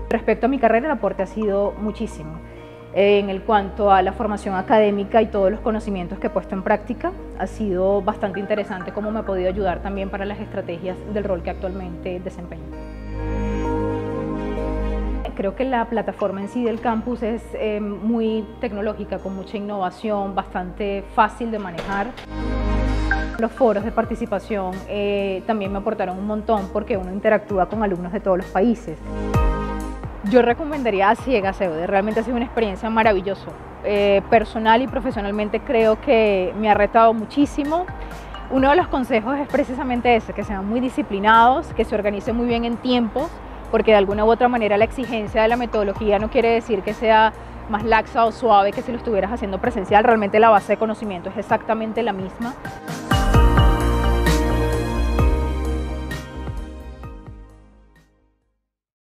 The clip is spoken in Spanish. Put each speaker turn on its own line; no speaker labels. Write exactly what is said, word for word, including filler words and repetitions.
Respecto a mi carrera, el aporte ha sido muchísimo. En el cuanto a la formación académica y todos los conocimientos que he puesto en práctica, ha sido bastante interesante cómo me ha podido ayudar también para las estrategias del rol que actualmente desempeño. Creo que la plataforma en sí del campus es eh, muy tecnológica, con mucha innovación, bastante fácil de manejar. Los foros de participación eh, también me aportaron un montón porque uno interactúa con alumnos de todos los países. Yo recomendaría a ciegas E U D E, realmente ha sido una experiencia maravillosa. Eh, personal y profesionalmente creo que me ha retado muchísimo. Uno de los consejos es precisamente ese, que sean muy disciplinados, que se organicen muy bien en tiempos, porque de alguna u otra manera la exigencia de la metodología no quiere decir que sea más laxa o suave que si lo estuvieras haciendo presencial. Realmente la base de conocimiento es exactamente la misma.